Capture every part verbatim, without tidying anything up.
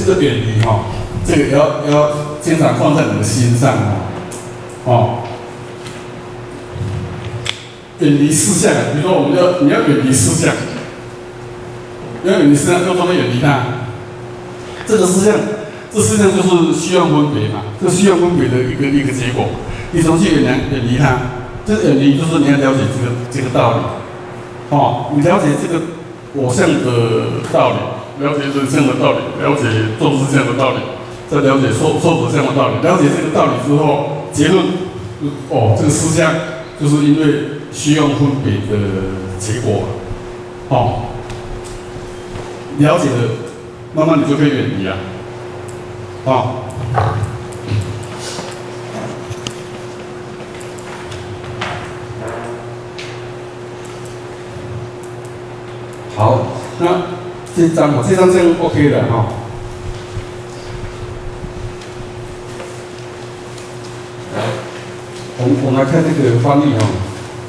个远离哈，这个要要经常放在你的心上哦，哦，远离事项，比如说我们要你要远离事项，要远离事项，要方面远离它。这个事项，这事项就是虚妄分别嘛，这虚妄分别的一个一个结果。你怎么去远离远离它？这远离就是你要了解这个这个道理，哦，你了解这个我相的道理，了解人相的道理，了解众生相的道理，再了解受受者相的道理。了解这个道理之后，结论，哦，这个思想就是因为虚妄分别的结果，哦，了解了，慢慢你就可以远离啊，哦。好，那这张哦，这张这样 OK 的哈。我们我们来看那个翻译哈，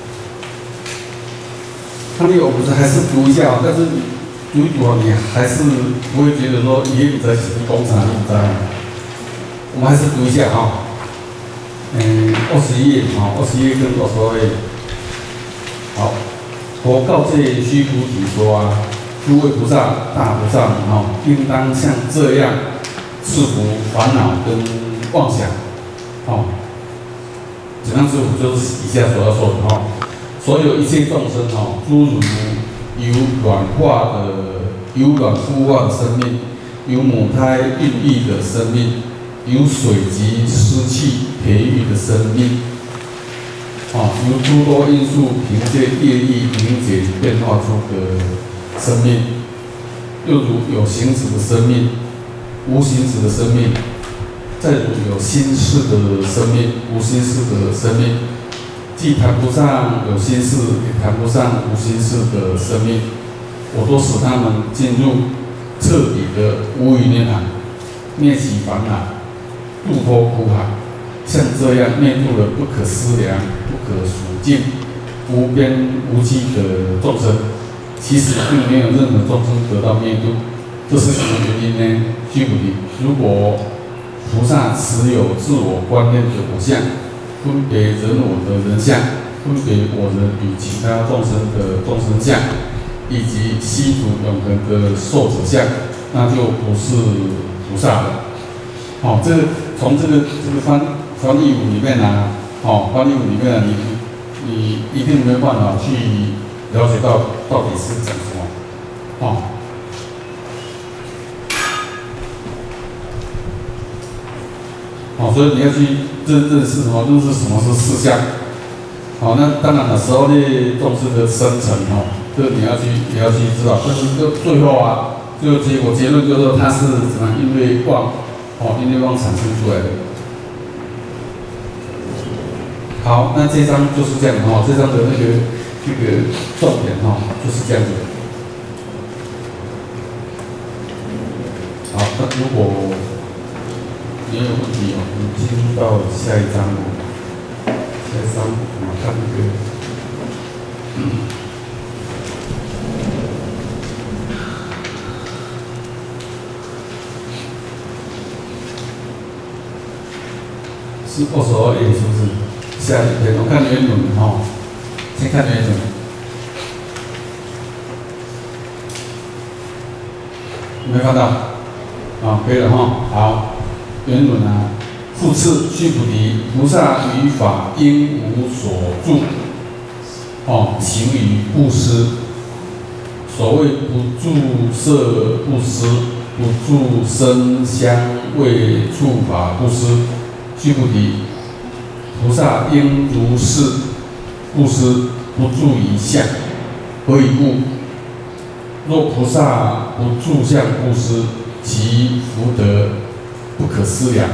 翻译我不是还是读一下啊，但是读一读啊，你还是不会觉得说也在写工厂一张，我们还是读一下哈。嗯，二十一页啊，二十一页跟二十二页，好。佛告诫须菩提说啊，诸位菩萨、大菩萨们哦，应当像这样制服烦恼跟妄想，哦，怎样制服就是以下所要说的哦。所有一切众生哦，诸如有软化的、有软孵化的生命，有母胎孕育的生命，有水及湿气培育的生命。啊，由诸多因素凭借业力凝结变化出的生命，又如有形质的生命、无形质的生命，再如有心识的生命、无心识的生命，既谈不上有心识，也谈不上无心识的生命，我都使他们进入彻底的无余涅槃，灭其烦恼，度脱苦海。像这样灭度了不可思量、不可数尽、无边无际的众生，其实并没有任何众生得到灭度。这是什么原因呢？须菩提，如果菩萨持有自我观念的我相，分别人我的人相，分别我人与其他众生的众生相，以及稀土永恒的寿者相，那就不是菩萨了。哦，这个从这个这个翻。翻译文里面啊，哦，翻译文里面啊，你你一定没有办法去了解到到底是讲什么，哦，哦，所以你要去认认识什么，认识什么是事相，好、哦，那当然了，十二类众生的生成哦，这个你要去也要去知道，但是就最后啊，就结果结论就是说它是什么，因为妄，哦，因为妄产生出来的。好，那这张就是这样哈、哦，这张的那个这个重点哈、哦，就是这样子。好，那如果你有问题哦，我们进入到下一章哦。下一章我们看那个，嗯，是二十二页是不是？下一篇我看原文哈，先看原文。没看到？啊，可以了哈。好，原文啊，复次，须菩提，菩萨于法应无所住，哦，行于布施。所谓不住色布施，不住声香味触法布施。须菩提，菩萨应如是布施，不住于相。何以故？若菩萨不住相布施，其福德不可思量。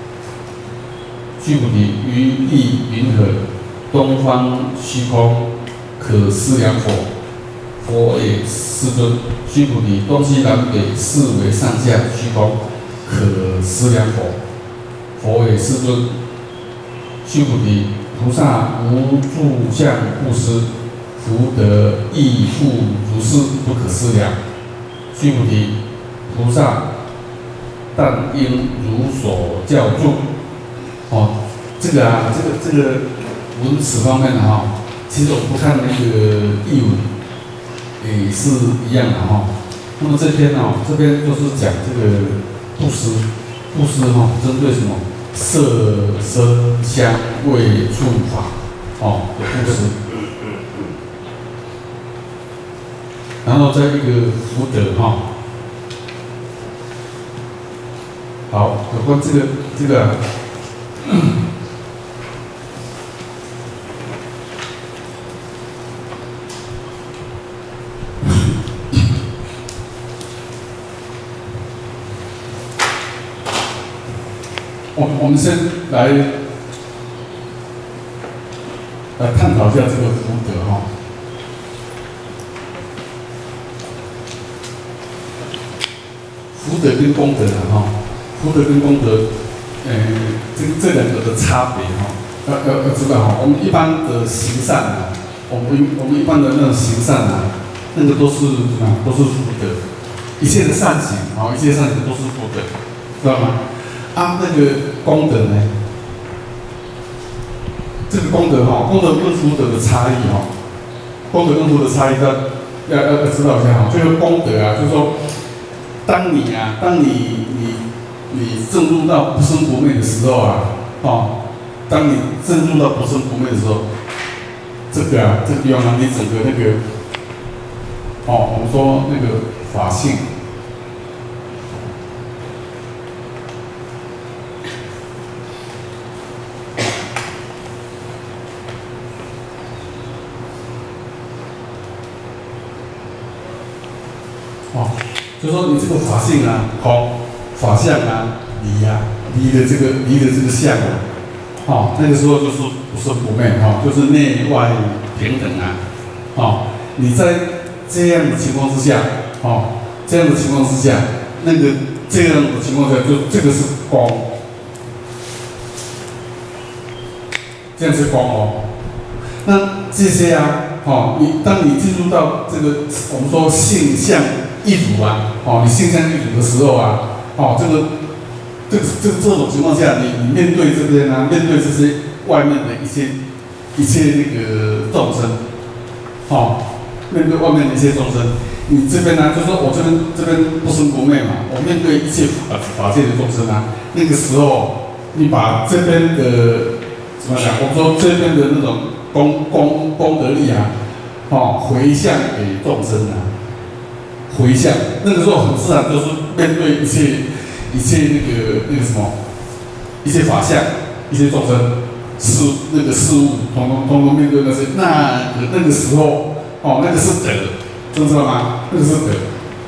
须菩提，于地云何？东方虚空，可思量否？佛也，世尊。须菩提，东西南北四维上下虚空，可思量否？佛也，世尊。须菩提，菩萨无住相布施，福德亦复如是，不可思量。须菩提，菩萨但应如所教住。哦，这个啊，这个这个文词方面的哈、哦，其实我不看那个译文，也是一样的哈、哦。那么这篇哦，这边就是讲这个布施，布施哈、哦，针对什么色声香味触法，哦，有布施。然后再一个福德哈、哦，好，有关这个这个、啊。我我们先来来探讨一下这个福德哈。福德跟功德啊哈，福德跟功德，呃，这这两个的差别哈，要要要知道哈。我们一般的行善啊，我们我们一般的那种行善啊，那个都是什么？都是福德，一切的善行啊，一切善行都是福德，知道吗？啊，那个功德呢？这个功德哈，功德跟福德的差异哈，功德跟福德的差异要要要知道一下哈。这个功德啊，就是说，当你啊，当你你你证入到不生不灭的时候啊，哦，当你证入到不生不灭的时候，这个啊，这个地方啊，你整个那个，哦，我们说那个法性。哦，就说你这个法性啊，空法相啊，离呀、啊，离的这个离的这个相啊，哦，那个时候就是不生不灭哈、哦，就是内外平等啊，哦，你在这样的情况之下，哦，这样的情况之下，那个这样的情况下，就这个是光，这样是光哦，那这些啊，哦，你当你进入到这个我们说性相一如啊，哦，你性相一如的时候啊，哦，这个，这个这个这种情况下，你你面对这边啊，面对这些外面的一些一切那个众生，哦，面对外面的一些众生，你这边呢、啊，就说我这边这边不生不灭嘛，我面对一切法法界的众生啊，那个时候你把这边的怎么讲？我说这边的那种功功功德力啊，哦，回向给众生啊。回向，那个时候很自然，就是面对一切一切那个那个什么，一切法相，一些众生事那个事物，统统统统面对那些，那个那个时候，哦，那个是德，知道吗？那个是德。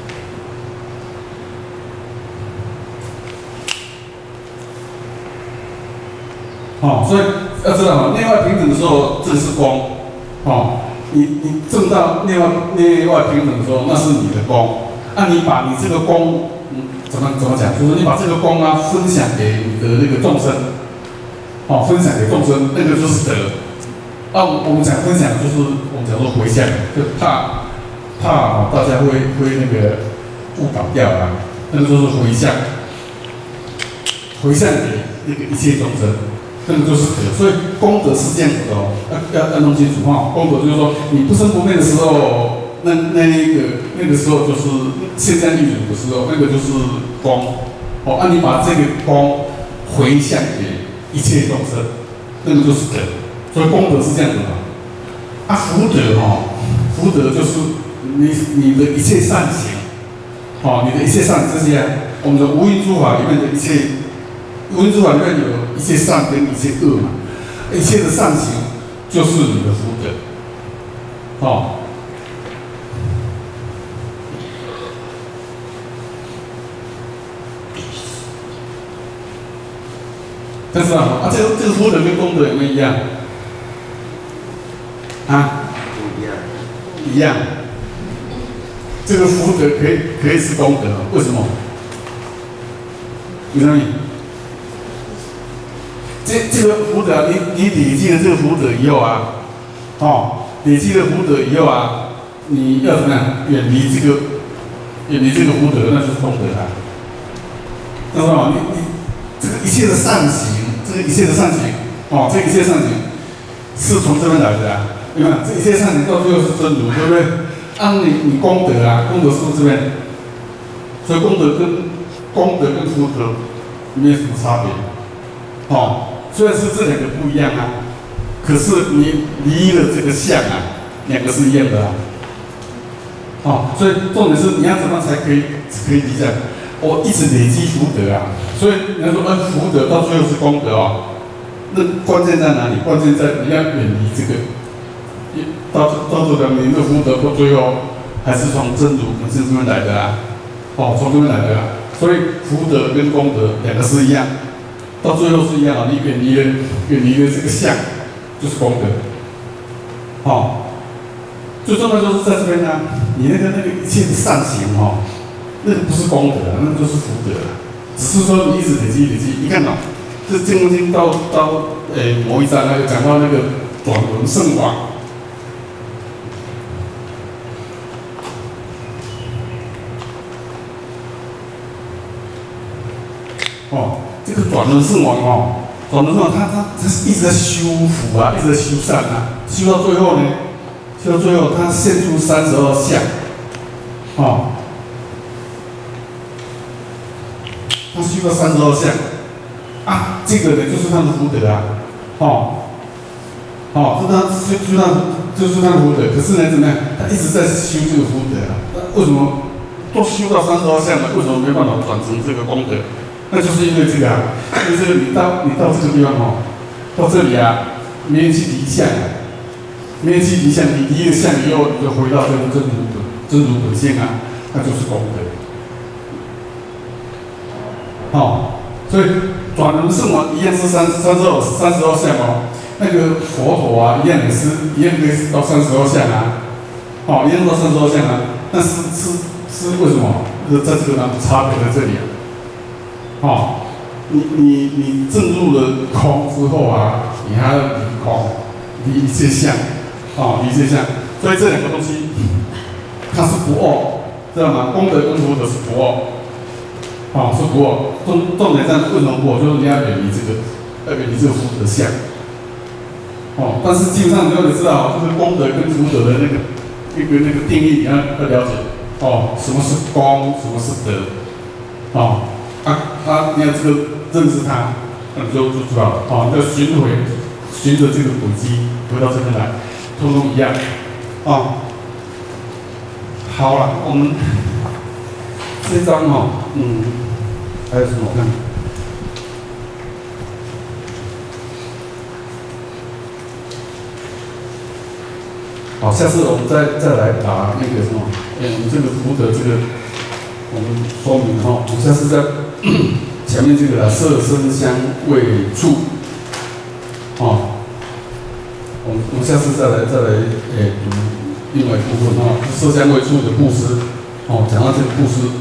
哦，所以要知道，内外平等的时候，这个是光，哦。你你证到内外内外平等的时候，那是你的光。那、啊、你把你这个光，嗯，怎么怎么讲？就是你把这个光啊分享给你的那个众生，哦，分享给众生，那个就是德。啊，我们讲分享，就是我们讲说回向，就怕怕哦大家会会那个误导掉啊，那个就是回向，回向给那个一切众生。那个就是德，所以功德是这样子的哦，要要要弄清楚哈。功德就是说，你不生不灭的时候，那那一个那个时候就是现象一如的时候，那个就是光。哦，那、啊、你把这个光回向给一切众生，那个就是德。所以功德是这样子的。啊，福德哈、哦，福德就是你你的一切善行，哦，你的一切善这些、啊，我们的无因诸法里面的一切。无因诸法里面有一切善跟一切恶嘛，一切的善行就是你的福德，哦。但是啊，啊，这个这个福德跟功德有没有一样？啊， 不一样， 一样。这个福德可以可以是功德，为什么？为什么？这这个福德，你你累积了这个福德以后啊，哦，累积了福德以后啊，你要怎么样远离这个远离这个福德，那就是功德啊。 知道吗？你你这个一切的善行，这个一切的善行，哦，这一切善行是从这边来的啊。你看，这一切善行到最后是真如，对不对？按、啊、你你功德啊，功德是不是这边？所以功德跟功德跟福德没有什么差别。哦，虽然是这两个不一样啊，可是你离了这个相啊，两个是一样的啊。哦，所以重点是你要怎么才可以可以理解？我一直累积福德啊，所以人家说，呃，福德到最后是功德哦。那关键在哪里？关键在你要远离这个，到到这个你的福德到最后还是从真如本身这边来的啊。哦，从这边来的啊。所以福德跟功德两个是一样，到最后是一样啊。你远离了远离了这个相，就是功德。哦。最重要就是在这边呢，你那个那个一切的善行哦，那个不是功德啊，那就是福德啊。只是说你一直累积累积，你看哦，这《金刚经》到到诶某一章那个讲到那个转轮圣王，哦，这个转轮圣王哦，转轮圣王他他他是一直在修福啊，一直在修善啊，修到最后呢。修到最后，他现出三十二相，哦，他修到三十二相，啊，这个呢就是他的福德啊，哦，哦，是他修修他就是他的福德，可是呢怎么样？他一直在修这个福德啊，为什么都修到三十二相了？为什么没办法转成这个功德？那就是因为这个啊，就是你到你到这个地方哦，到这里啊，没人去离相啊。没有去离相，你离了相以后，你就回到这个真如本真如本性啊，那就是功德。哦，所以转轮圣王一样是三三十二三十二相哦，那个佛陀啊一样也是一样可以到三十二相啊，哦一样到三十二相啊，但是是是为什么？就是在这个呢差别在这里啊。哦，你你你证入了空之后啊，你还要离空，离一切相。哦，离这相，所以这两个东西，它是不二，知道吗？功德跟福德是不二，哦，是不二。重重点在为什么不二？就是你要远离这个，要远离这个福德相。哦，但是基本上你要知道，就是功德跟福德的那个一个那个定义，你要要了解。哦，什么是功，什么是德？哦，啊啊，你要这个认识它，那你就就知道了。哦，要循回，循着这个轨迹回到这边来。通通一样，哦，好了，我们这张哦，嗯，还有什么看？好，下次我们再再来把那个什么，哎，我们这个福德这个，我们说明哈，我们下次在前面这个色声香味触，哦。我们我们下次再来再来诶读另外一部分哦，色香味触的布施哦，讲到这个布施，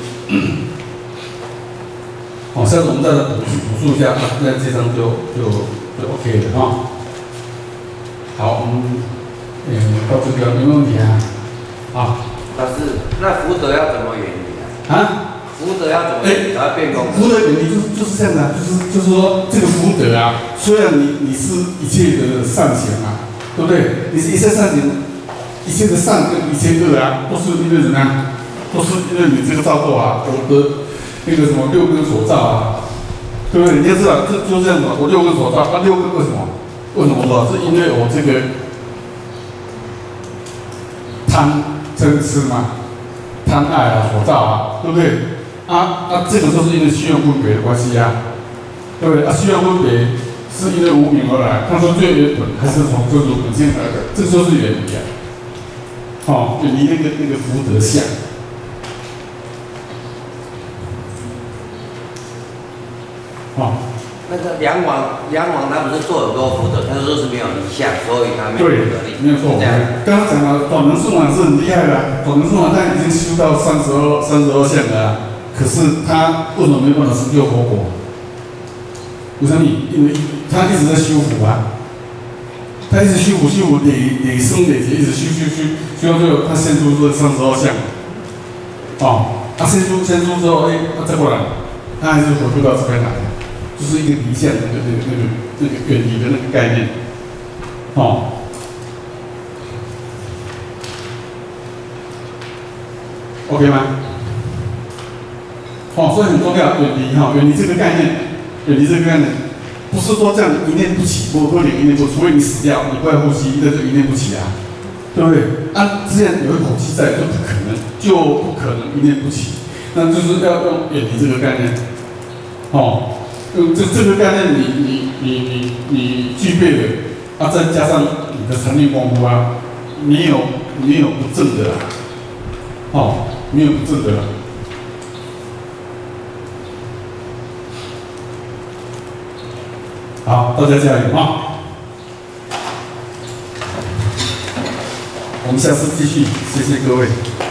哦，下次我们再来补补述一下，啊，那这张就就就 OK 了哈、哦。好，我们诶到这个没问题啊。啊， 老师，那福德要怎么远离啊？啊？福德要怎么远离？要变功德。 福德远离就是就是这样的、啊，就是就是说这个福德啊，虽然你你是一切的善行啊。对不对？你是一切善行，一切的善跟一切恶啊，都是因为怎么样？都是因为你这个造作啊，我的那个什么六根所造啊，对不对？你要知道，这就这样子，我六根所造，啊，六根为什么？为什么说？是因为我这个贪嗔痴嘛，贪爱啊所造啊，对不对？啊啊，这个就是因为虚妄分别的关系啊，对不对？啊，虚妄分别。是因为无明而来，他说最原本还是从真如本性来的，这就是远离啊。哦，远离那个那个福德相。哦。 那个梁王，梁王他不是做很多福德，他说是没有离相，所以他没有福德力。 没有错。刚刚讲了，转轮圣王是很厉害的，转轮圣王他已经修到三十二三十二相了、啊，可是他为什么没办法成就佛果？为什么？因为他一直在修福啊，他一直修福修福累累生累劫，一直修修修修到最后，他现出这三十二相，哦，他现出现出之后，哎、欸，再过来， 它还是回归到这边来的，就是一个离相的那个那个那个那个远离的那个概念，哦。OK 吗？哦，所以很重要，远离哈，远离这个概念，远离这个概念，不是说这样一念不起，或或者一念不，除非你死掉，你不要呼吸，那就一念不起啊，对不对？啊，既然有一口气在，就不可能，就不可能一念不起，那就是要用远离这个概念，哦，用这这个概念你，你你你你你具备了，啊，再加上你的禅定功夫啊，没有没有不正的啦，哦。没有不正的了。好，大家加油啊！我们下次继续，谢谢各位。